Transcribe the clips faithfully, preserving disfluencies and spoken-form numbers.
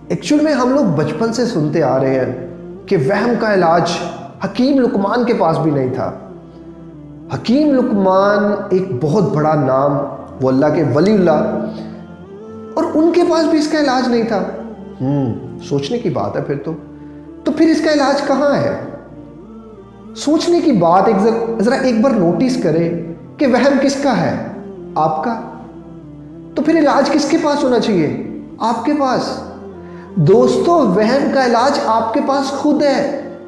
Actual में हम लोग बचपन से सुनते आ रहे हैं कि वहम का इलाज हकीम लुकमान के पास भी नहीं था। हकीम लुकमान एक बहुत बड़ा नाम, वो अल्लाह के वलीउल्लाह, और उनके पास भी इसका इलाज नहीं था। हम्म सोचने की बात है फिर तो तो फिर इसका इलाज कहाँ है? सोचने की बात, एक जरा एक बार नोटिस करें कि वहम किसका है? आपका। तो फिर इलाज किसके पास होना चाहिए? आपके पास। दोस्तों, वहम का इलाज आपके पास खुद है।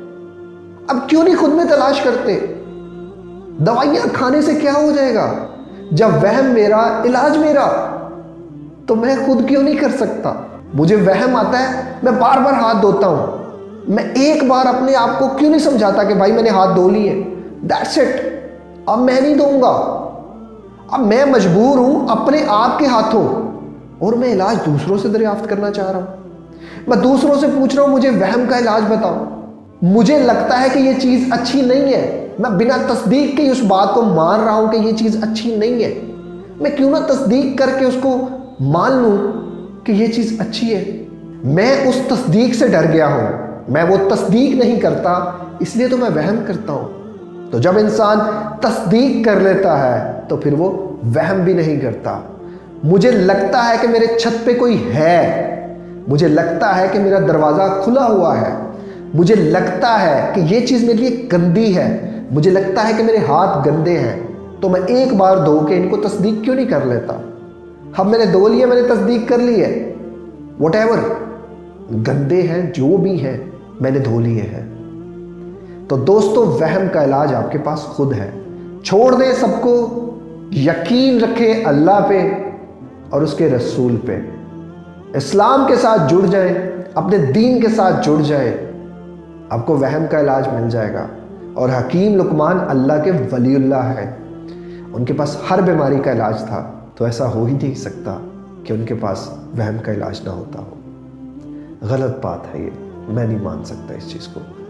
अब क्यों नहीं खुद में तलाश करते? दवाइयां खाने से क्या हो जाएगा? जब वहम मेरा, इलाज मेरा, तो मैं खुद क्यों नहीं कर सकता? मुझे वहम आता है, मैं बार बार हाथ धोता हूं। मैं एक बार अपने आप को क्यों नहीं समझाता कि भाई मैंने हाथ धो लिए, दैट्स इट, अब मैं नहीं धोऊंगा। अब मैं मजबूर हूं अपने आप के हाथों, और मैं इलाज दूसरों से दरियाफ्त करना चाह रहा हूं। मैं दूसरों से पूछ रहा हूं मुझे वहम का इलाज बताओ। मुझे लगता है कि ये चीज अच्छी नहीं है, मैं बिना तस्दीक के उस बात को मान रहा हूं कि ये चीज अच्छी नहीं है। मैं क्यों ना तस्दीक करके उसको मान लूं कि ये चीज अच्छी है। मैं उस तस्दीक से डर गया हूं, मैं वो तस्दीक नहीं करता, इसलिए तो मैं वहम करता हूं। तो जब इंसान तस्दीक कर लेता है तो फिर वो वहम भी नहीं करता। मुझे लगता है कि मेरे छत पे कोई है, मुझे लगता है कि मेरा दरवाजा खुला हुआ है, मुझे लगता है कि ये चीज मेरे लिए गंदी है, मुझे लगता है कि मेरे हाथ गंदे हैं, तो मैं एक बार धो के इनको तस्दीक क्यों नहीं कर लेता? अब मैंने धो लिया, मैंने तस्दीक कर ली है, व्हाटएवर, गंदे हैं जो भी हैं, मैंने धो लिए हैं। तो दोस्तों, वहम का इलाज आपके पास खुद है। छोड़ दें सबको, यकीन रखें अल्लाह पे और उसके रसूल पे, इस्लाम के साथ जुड़ जाएं, अपने दीन के साथ जुड़ जाएं, आपको वहम का इलाज मिल जाएगा। और हकीम लुकमान अल्लाह के वलीउल्लाह हैं, उनके पास हर बीमारी का इलाज था, तो ऐसा हो ही नहीं सकता कि उनके पास वहम का इलाज ना होता हो। गलत बात है ये, मैं नहीं मान सकता इस चीज़ को।